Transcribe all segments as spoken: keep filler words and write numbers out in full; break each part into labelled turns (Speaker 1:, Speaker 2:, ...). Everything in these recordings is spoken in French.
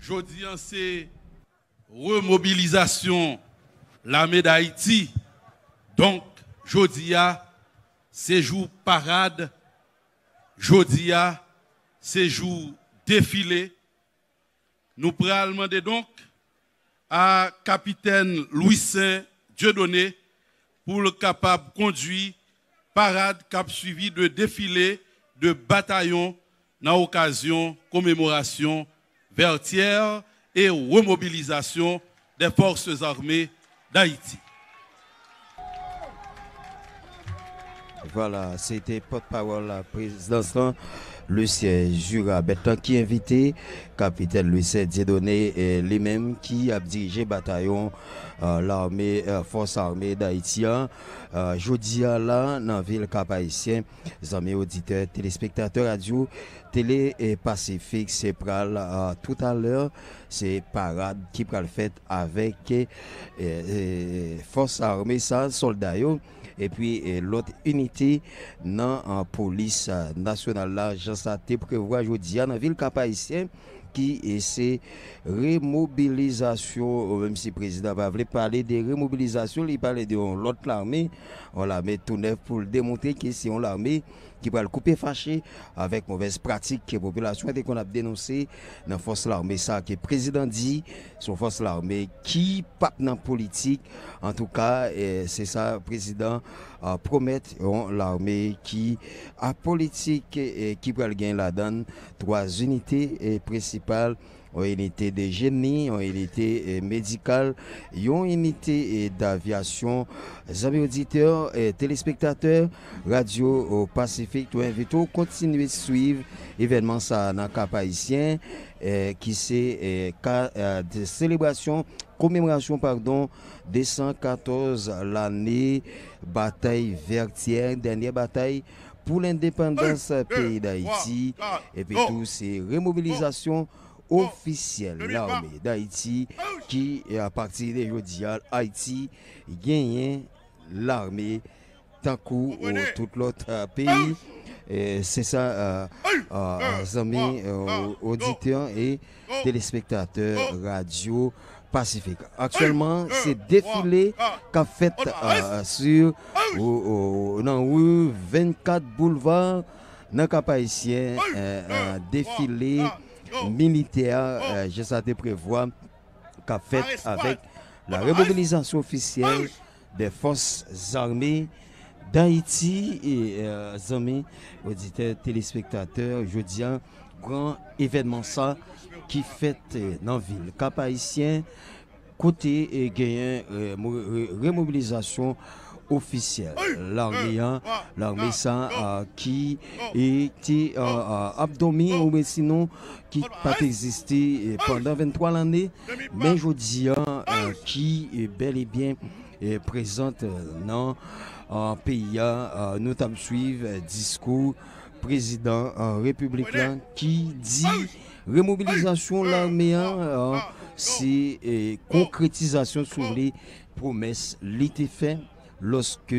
Speaker 1: Jeudi, c'est remobilisation l'armée d'Haïti. Donc, jeudi, c'est jour parade. Jeudi, c'est jour défilé. Nous prenons demander donc à capitaine Louis Saint Dieudonné pour le capable conduire parade cap suivi de défilé de bataillons dans l'occasion commémoration vertière et remobilisation des forces armées d'Haïti.
Speaker 2: Voilà, c'était porte-parole la présidence, le siège Jura Bétan qui invité capitaine Louis Dieudonné et lui-même qui a dirigé bataillon euh, l'armée euh, force armée d'Haïti. Euh, jeudi là dans la ville Cap-Haïtien, les amis auditeurs, téléspectateurs radio, télé et Pacifique, c'est pral euh, tout à l'heure, c'est parade qui pral fait avec euh, euh, force armée ça soldats yo. Et puis l'autre unité dans la police nationale là, Jean Saté prévoit aujourd'hui dans la ville Cap-Haïtien qui essaie remobilisation, même si le président va parler de remobilisation, il parle de l'autre l'armée, on la met tout neuf pour démontrer que c'est l'armée qui va le couper fâché avec mauvaise pratique que la population dès qu'on a dénoncé dans la force l'armée ça que le président dit son force l'armée qui pape dans la politique en tout cas c'est ça le président euh, promet l'armée qui a politique et qui va gagner la donne trois unités principales une unité de génie, une unité médicale, une unité d'aviation. Amis auditeurs et téléspectateurs, Radio Pacifique, nous invitons à continuer de suivre l'événement ça dans le Cap-Haïtien qui c'est euh, de célébration, commémoration pardon, deux cent quatorze l'année bataille vertière, dernière bataille pour l'indépendance du pays d'Haïti et puis tout c'est remobilisation officielle l'armée d'Haïti qui à partir de aujourd'hui Haïti gagne l'armée tant que tout l'autre pays c'est ça euh, euh, amis euh, auditeurs et téléspectateurs radio Pacifique. Actuellement, c'est défilé qu'a fait euh, sur euh, dans rue vingt-quatre boulevard dans Cap-Haïtien euh, euh, défilé militaire, euh, je sais prévoir qu'a fait avec la remobilisation officielle des forces armées d'Haïti et euh, amis auditeurs téléspectateurs jeudi grand événement ça qui fait dans la ville Cap-Haïtien côté et gagnant euh, remobilisation officielle l'armée l'armée ça euh, qui était euh, euh, abdomen ou sinon qui pas existé pendant vingt-trois l'année mais aujourd'hui euh, qui est bel et bien euh, présente dans un pays euh, nous t'avons suivre discours président euh, républicain qui dit remobilisation l'armée euh, c'est euh, concrétisation sur les promesses l'été fait lorsque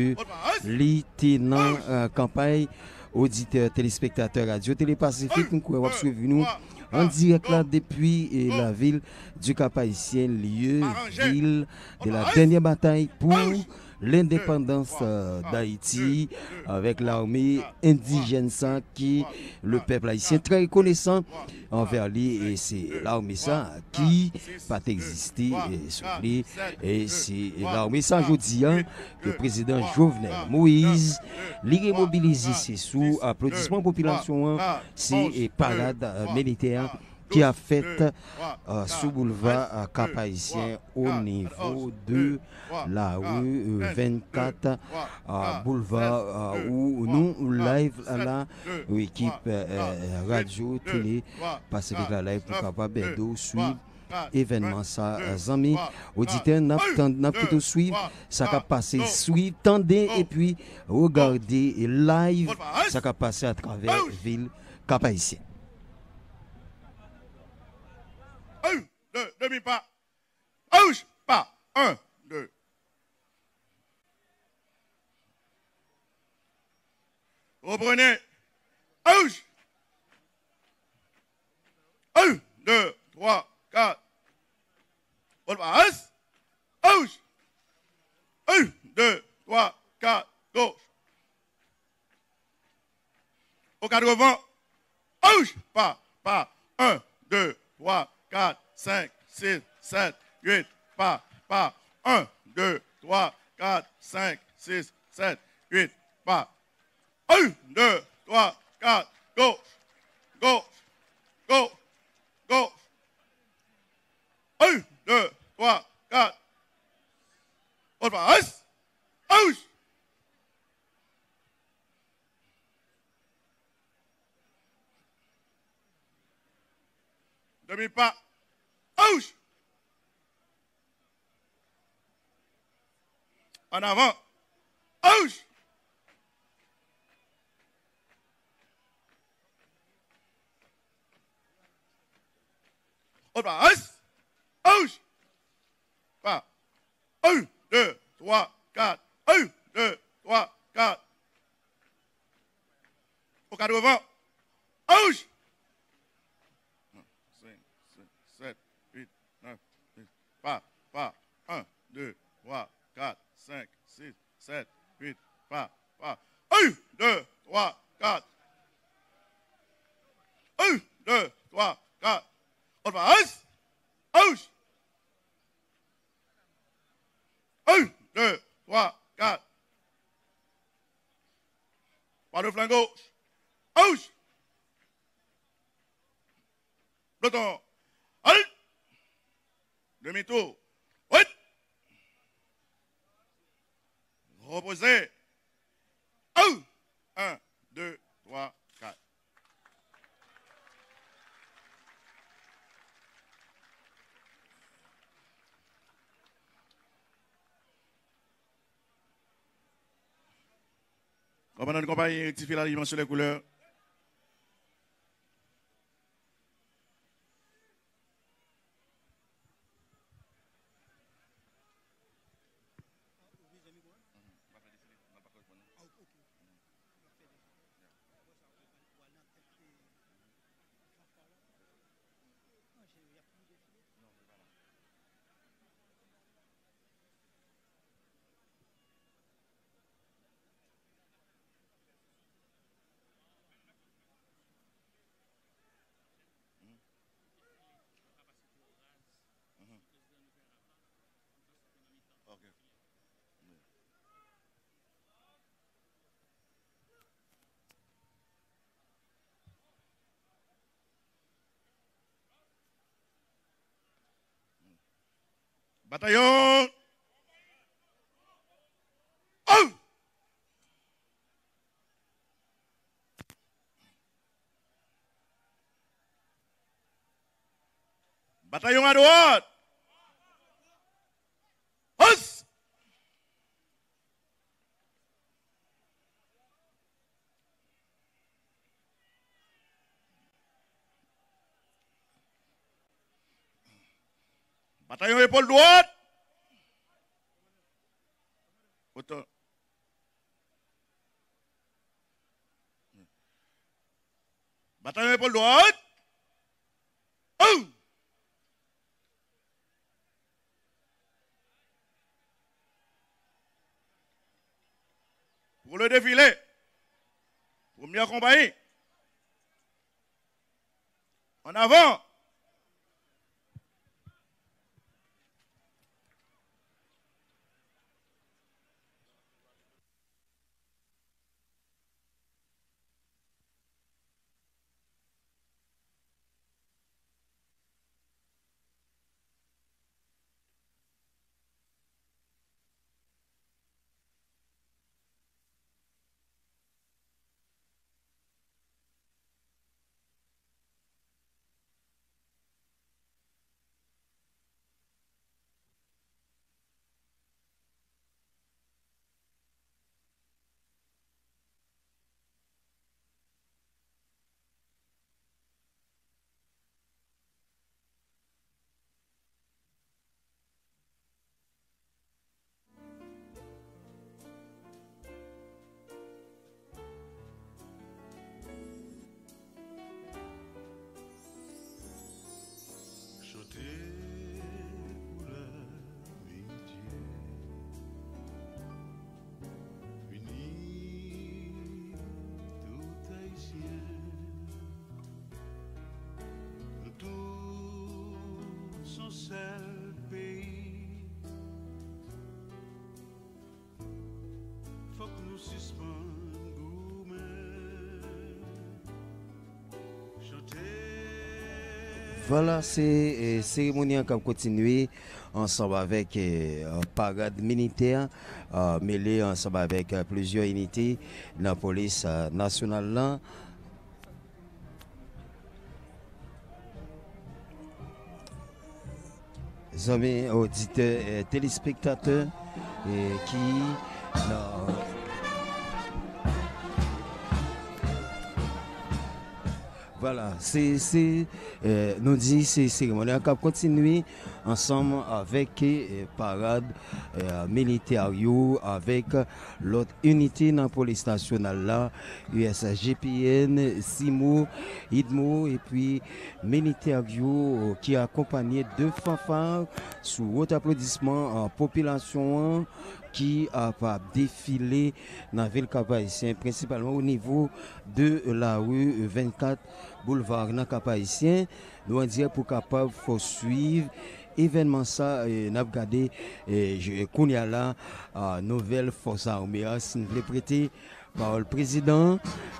Speaker 2: l'été dans euh, campagne auditeurs téléspectateurs radio Télé Pacifique nous pouvons suivre nous en direct là depuis euh, la ville du Cap-Haïtien lieu ville de la dernière bataille pour l'indépendance euh, d'Haïti avec l'armée indigène ça qui le peuple haïtien très reconnaissant envers lui et c'est l'armée ça qui pas existé et, et c'est l'armée ça aujourd'hui hein, que le président Jovenel Moïse li remobilisé c'est sous applaudissement population hein, c'est parade euh, militaire qui a fait euh, sous boulevard euh, Cap-Haïtien au niveau de la rue euh, vingt-quatre euh, boulevard euh, où nous live là l'équipe euh, radio télé Pacifique la live pour capable de suivre événement ça amis auditeurs n'a plutôt suivre ça va passer suivre tendez et puis regarder live ça va passer à travers ville Cap-Haïtien.
Speaker 3: Un, deux, demi-pas. Gauche, pas. Un, deux. Reprenez. Gauche. Un, deux, trois, quatre. quatre-vingts. Ouch! Pas, pas. un, deux, trois, quatre, cinq, six, sept, huit. Pas, pas. un, deux, trois, quatre, cinq, six, sept, huit. Pas. un, deux, trois, quatre. Gauche. Gauche. Gauche. Gauche. un, deux, trois, quatre. Autre pas. Ouch! Demi-pas. Ouch! En avant. Ouch! Autre pas. Ouch! Pas. un, deux, trois, quatre. un, deux, trois, quatre. Au quatre-vingts. Ouch! cinq, six, sept, huit, neuf, dix. Pas, pas. un, deux, trois, quatre, cinq, six, sept, huit. Pas, pas. un, deux, trois, quatre. un, deux, trois, quatre. Autre pas. Ouch! un, deux, trois, quatre. Pas de flanc gauche. Ouch! Peloton. Halt! Demi-tour. Oui! Reposez. un, un, deux, trois, quatre. Commandant de compagnie, rectifier la dimension des couleurs. Bataillon. Oh! Bataillon à droite. Hausse. Bataillon épaule droite. Autant. Bataillon épaule droite. Oh! Pour le défilé. Première compagnie. En avant.
Speaker 4: Unis, tout haïtien. son seul pays. Faut que nous suspendions chanter.
Speaker 2: Voilà, c'est une cérémonie qui a continué ensemble avec euh, parade militaire, euh, mêlée ensemble avec euh, plusieurs unités de la police euh, nationale. Là. Amis auditeurs et téléspectateurs et qui non, voilà, c'est euh, nous dit c'est cérémonie qui a continué ensemble avec euh, parade euh, militaire avec l'autre unité dans la police nationale là, U S G P N, SIMO, IDMO et puis militaire qui a accompagné deux fanfares sous haut applaudissement en population qui a pas défilé dans la ville Cap-Haïtien, principalement au niveau de la rue vingt-quatre boulevard dans Cap-Haïtien. Nous on dit pour capable faut suivre événement ça et n'a regardé je connais là nouvelle force armée si vous voulez prêter par le président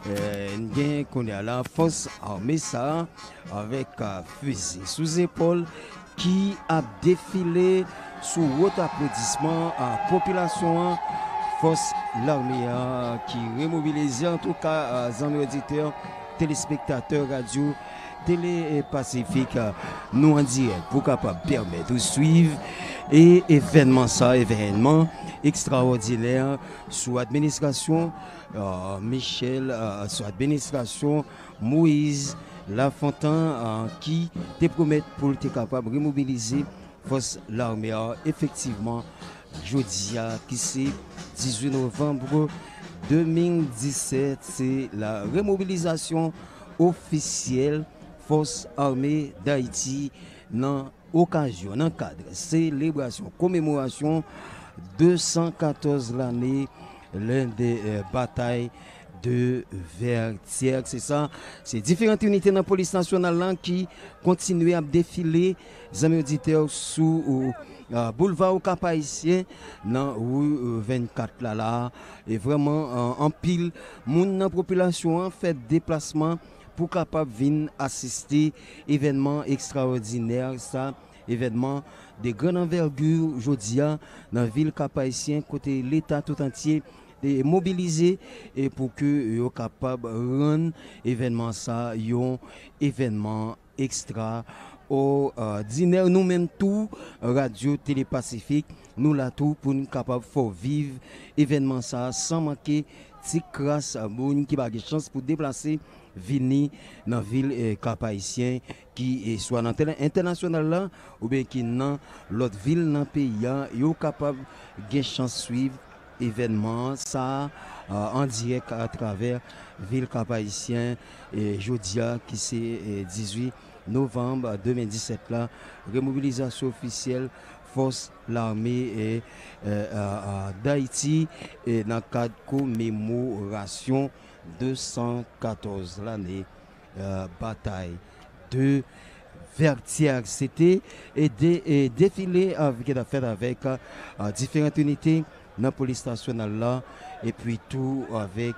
Speaker 2: euh connais là force armée ça avec fusil sous épaule qui a défilé sous haut applaudissement à la population force l'armée qui remobilisé en tout cas les amis auditeurs téléspectateurs radio Télé Pacifique nous en direct pour capable permettre de suivre et événement ça événement extraordinaire sous administration euh, Michel euh, sous administration Moïse Lafontaine euh, qui te promet pour être capable de remobiliser force l'armée effectivement jeudi qui c'est dix-huit novembre deux mille dix-sept c'est la remobilisation officielle force armée d'Haïti dans occasion dans cadre célébration commémoration deux cent quatorze l'année l'un des euh, batailles de Vertières, c'est ça, c'est différentes unités dans la police nationale là, qui continuent à défiler les amis auditeurs sous euh, boulevard au Cap-Haïtien dans rue euh, vingt-quatre là là et vraiment euh, en pile moun dans population hein, fait déplacement pour capable venir assister événement extraordinaire ça événement de grande envergure aujourd'hui dans la ville Cap-Haïtien côté l'état tout entier de mobiliser et pour que soient capable rendre événement ça un événement extra au euh, dîner nous même tout radio Télé Pacifique nous là tout pour nous capable faut vivre événement ça sans manquer ti grâce à moun qui pas de chance pour déplacer venir dans la ville eh, Cap-Haïtien qui est soit dans international là ou bien qui dans l'autre ville dans le pays yo capable de chance suivre événement ça euh, en direct à travers ville Cap-Haïtien et Jodia qui c'est eh, dix-huit novembre deux mille dix-sept là remobilisation officielle force l'armée et euh, euh, d'Haïti et dans le cadre commémoration deux cent quatorze l'année euh, bataille de Vertières c'était et, dé, et défilé avec fait avec euh, différentes unités dans la police nationale là et puis tout avec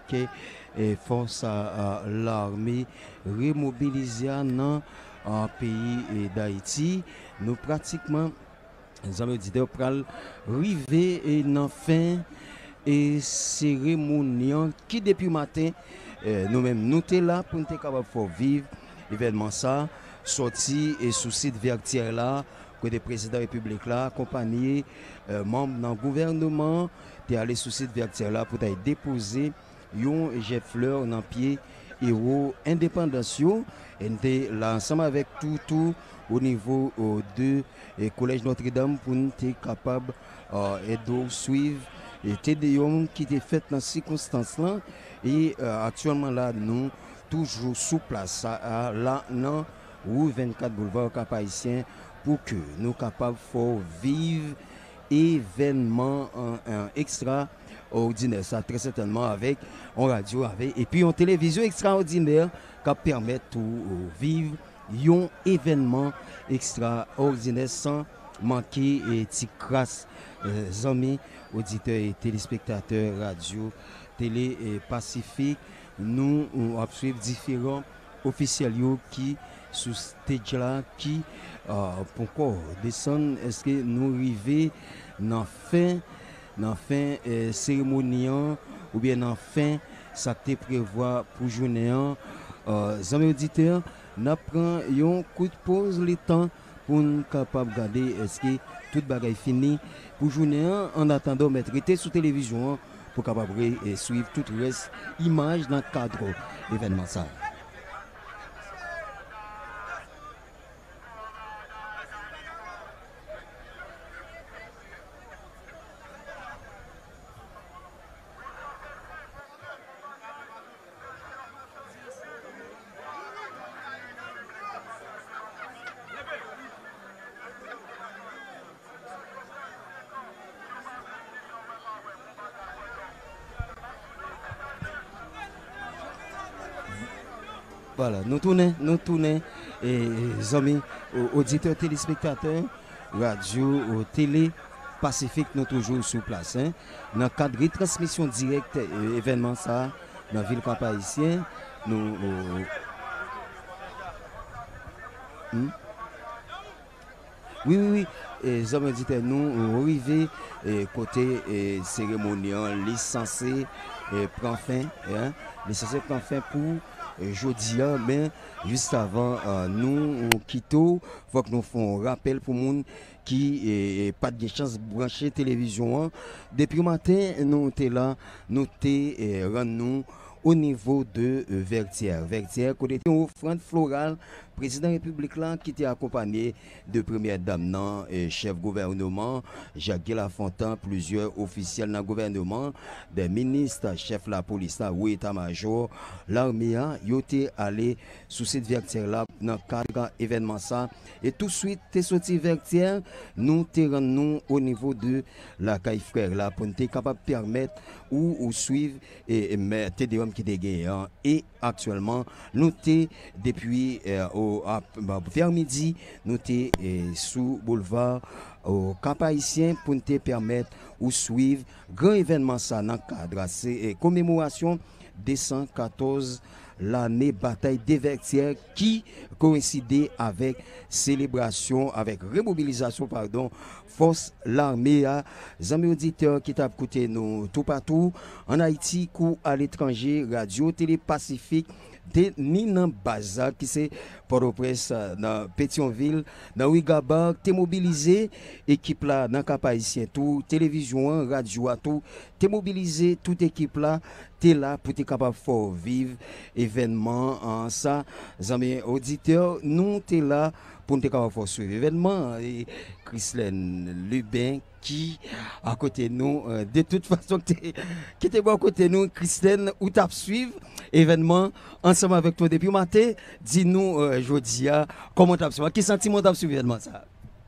Speaker 2: et force à, à l'armée remobilisée dans un pays d'Haïti nous pratiquement les amis auditeurs pral rivé et dans fin et cérémonie qui depuis matin euh, nous même nous t'es là pour nous capable pour vivre événement ça sorti et sous site Vertières là que le président de la République là accompagné euh, membre dans le gouvernement t'es allé sous site Vertières là pour t'aller déposer un jet fleur dans pied héros indépendance et t'es là ensemble avec tout tout au niveau euh, de euh, collège Notre-Dame pour nous être capable euh, et de suivre et T D O qui était fait dans ces circonstances là et euh, actuellement là nous toujours sous place à, là non rue vingt-quatre boulevard Cap-Haïtien pour que nous capables faut vivre événement un, un extraordinaire ça très certainement avec en radio avec et puis en télévision extraordinaire qui permet tout euh, vivre un événement extraordinaire sans manquer et ti grâce euh, amis auditeurs et téléspectateurs radio télé et Pacifique nous on suivre différents officiels yo qui sous stage là qui euh, pourquoi descendre est-ce que nous arriver dans fin dans fin euh, cérémonie ou bien dans fin ça te prévoit pour journée euh, amis auditeurs n'a prend un coup de pause le temps pour nous capable regarder est-ce que toute bagaille fini pour journée en attendant mettre été sous télévision pour capable et suivre tout le reste image dans le cadre événement ça. Voilà, nous tournons, nous tournons, et les amis, auditeurs, téléspectateurs, radio, télé, Pacifique, nous toujours sur place. Hein. Dans le cadre de transmission directe, euh, événement ça, dans la ville Cap Haïtien, nous. Euh, hmm? Oui, oui, oui. Les hommes auditeurs, nous arrivés côté et, cérémonial, licencié, prend fin, hein, licencié prend fin pour jeudi, mais juste avant euh, nous quittons, il faut que nous fassions un rappel pour les gens qui n'ont pas de chance de brancher la télévision. Depuis le matin, nous sommes là, nous sommes nous au niveau de euh, Vertière. Vertière, côté une offrande florale, président de la République là, qui était accompagné de première dame, non, et chef gouvernement, Jacques Lafontaine, plusieurs officiels dans le gouvernement, des ministres, chef de la police, là, ou état-major, l'armée, ils étaient allés sous cette Vertière là, dans le cadre événement ça. Et tout de suite, t'es sorti Vertière, nous te nous au niveau de la caille frère là, pour nous capable de permettre ou, ou suivre et, et mettre des hommes qui sont gagnés. Et actuellement, nous sommes depuis euh, au, à, bah, vers midi, nous sommes euh, sous boulevard au Cap Haïtien pour nous permettre ou suivre grand événement ça dans le cadre. C'est euh, commémoration deux cent quatorze l'année bataille des Vertières qui coïncidait avec célébration, avec remobilisation, pardon, force l'armée à amis auditeurs qui t'a écouté nous tout partout en Haïti ou à l'étranger, radio, télé Pacifique, de ni dans Baza qui c'est Port-au-Prince dans Pétionville, dans Ouigabar, t'es mobilisé équipe là dans Cap Haïtien tout, télévision, radio à tout, t'es mobilisé toute équipe là, t'es là pour être capable de faire vivre événement en ça, amis auditeurs, nous t'es là pour nous capable de faire suivre événement et Christine Lubin qui à côté de nous euh, de toute façon qui était bon à côté de nous Christine ou t'as suivre événement ensemble avec toi depuis matin dis-nous euh, Jodia comment t'as suivre quel sentiment t'as suivre événement ça.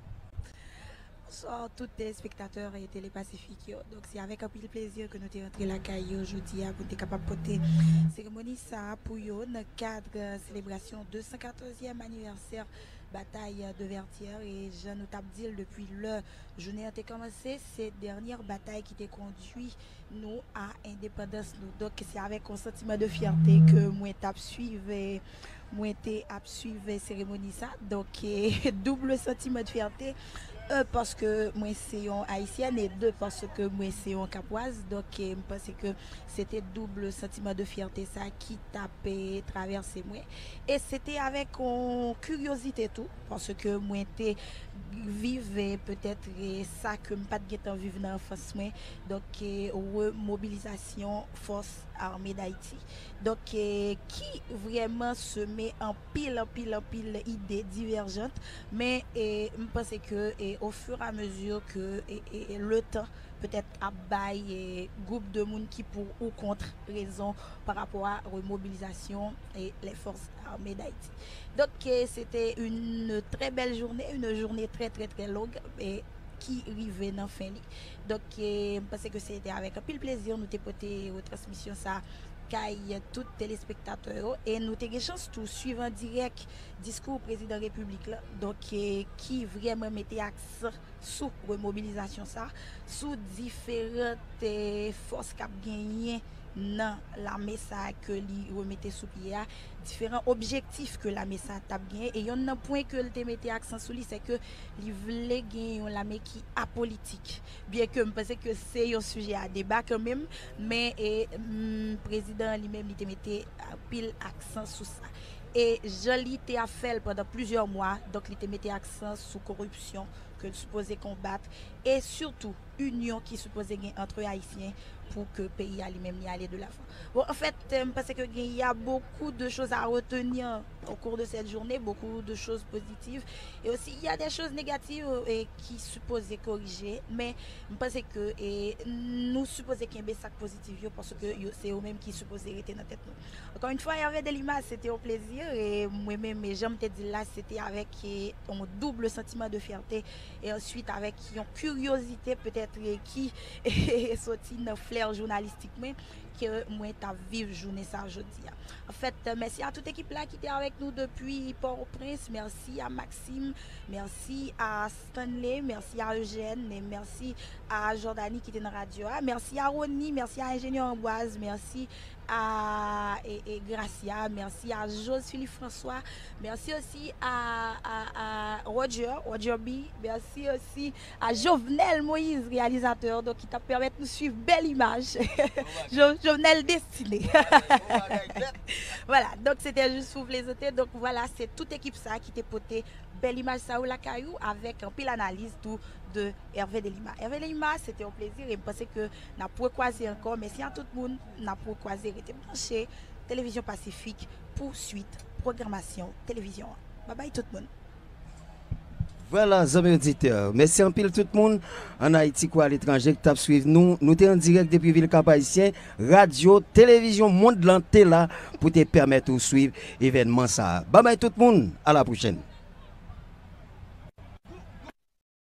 Speaker 5: Bonsoir tous les spectateurs et télépacifiques. Donc c'est avec un peu de plaisir que nous sommes rentrés la caille aujourd'hui pour être capable de porter cérémonie ça pour eux dans le cadre de la célébration deux cent quatorzième anniversaire bataille de Vertière et je nous tape dit depuis le journée a commencé cette dernière bataille qui t'a conduit nous à indépendance nous. Donc c'est avec un sentiment de fierté que moi tape suivre moi t'ai suivre cérémonie ça donc double sentiment de fierté. Un parce que moi c'est un haïtienne et deux parce que moi c'est un capoise donc je pense que c'était double sentiment de fierté ça qui tapait traversé moi et c'était avec une curiosité tout parce que moi était vivre peut-être ça que pas de temps vivre dans face moi donc mobilisation force armée d'Haïti donc qui vraiment se met en pile en pile en pile idées divergentes mais je pense que et au fur et à mesure que et, et, le temps peut-être à bail groupe de monde qui pour ou contre raison par rapport à la mobilisation et les forces armées d'Haïti. Donc c'était une très belle journée, une journée très très très longue et qui arrivait dans fin. Donc je pense que c'était avec un pile plaisir nous t'ai porté aux transmissions ça caille tout téléspectateur et nous avons chance tout suivre en direct discours président République là donc eh, qui vraiment mettait accent sur remobilisation ça sous différentes eh, forces qui gagné dans la messa que li remettait sous pied différents objectifs que la messa t'a gagné et un un point que le mettait accent sur lui c'est que li voulait gagner la mais qui apolitique bien que je pense que c'est un sujet à débat quand même mais et mm, président lui-même il mettait pile accent sur ça et Jolie a fait pendant plusieurs mois donc il mettait accent sur corruption que supposé combattre et surtout union qui supposé gagner entre haïtiens pour que le pays à lui-même y aller de l'avant. Bon, en fait, je pense qu'il y a beaucoup de choses à retenir au cours de cette journée, beaucoup de choses positives. Et aussi, il y a des choses négatives et qui supposées corriger. Mais je pense que et, nous supposons qu'il y a des sacs positifs parce que c'est eux-mêmes qui supposés rester dans la tête. Nous. Encore une fois, il y avait des limaces, c'était un plaisir. Et moi-même, j'aime te dire là, c'était avec un double sentiment de fierté. Et ensuite, avec une curiosité peut-être qui est sortie dans flair journalistique que moi ta vive journée ça aujourd'hui. En fait, merci à toute l'équipe là qui était avec nous depuis Port-au-Prince, merci à Maxime, merci à Stanley, merci à Eugène et merci à Jordanie qui était dans la radio, merci à Ronnie, merci à Ingénieur Amboise, merci à et, et Gracia, merci à Joseph François, merci aussi à, à, à Roger, Roger B, merci aussi à Jovenel Moïse, réalisateur, donc qui t'a permis de nous suivre belle image. Jo, Jovenel destiné. Voilà, donc c'était juste pour plaisanter. Donc voilà, c'est toute équipe ça qui t'a porté belle image ça ou la caillou avec un pile analyse tout de Hervé Delima. Hervé Delima, c'était un plaisir et je pensais que n'a pas croiser encore. Merci à tout le monde, n'a pas croiser, rester branché. Télévision Pacifique, poursuite, programmation, télévision. Bye bye tout le monde.
Speaker 2: Voilà, amis auditeurs. Merci en pile tout le monde en Haïti ou à l'étranger qui t'a suivi nous. Nous sommes en direct depuis Ville Cap-Haïtien, radio, télévision, monde l'antenne là pour te permettre de suivre l'événement ça. Bye bye tout le monde, à la prochaine.